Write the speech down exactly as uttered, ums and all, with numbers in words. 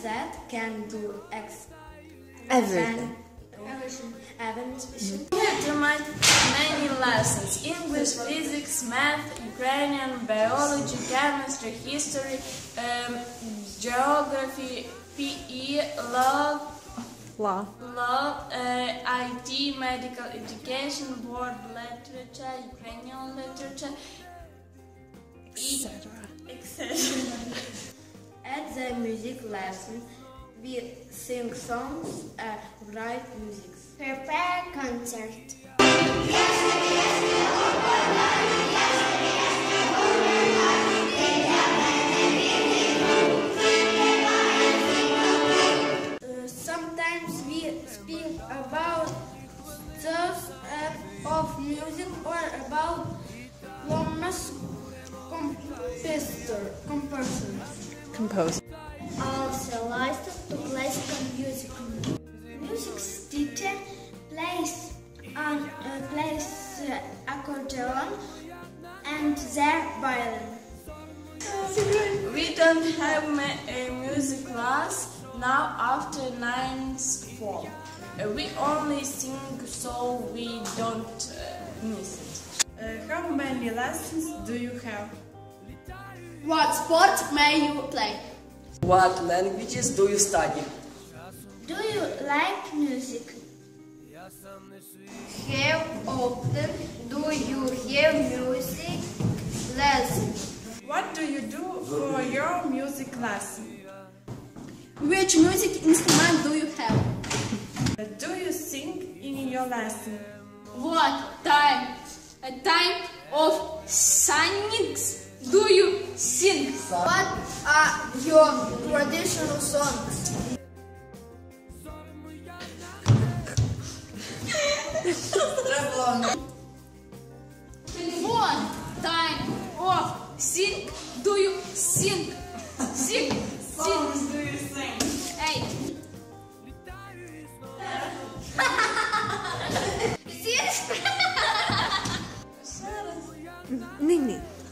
that can do ex Everything. Everything. Everything. We have to make many lessons: English, physics, math, Ukrainian, biology, chemistry, history, um, geography, P E, law, Law. law, uh, I T, medical education, world literature, Ukrainian literature, et cetera et cetera. At the music lesson, we sing songs and write music. Prepare concert. Uh, sometimes we speak about thoughts uh, of music or about famous composer. composer. Compose. Also licensed to classical music. Music teacher plays on uh, plays uh, accordion and the violin. We don't have ma- a music class now after ninth form. Uh, we only sing so we don't uh, miss it. Uh, how many lessons do you have? What sport may you play? What languages do you study? Do you like music? How often do you have music lessons? What do you do for your music lesson? Which music instrument do you have? Uh, do you sing in your lesson? What type, a type of singings do you sing? What are your traditional songs? What type of sing do you sing? Sing, sing. do you sing? Hey. Ning-ning.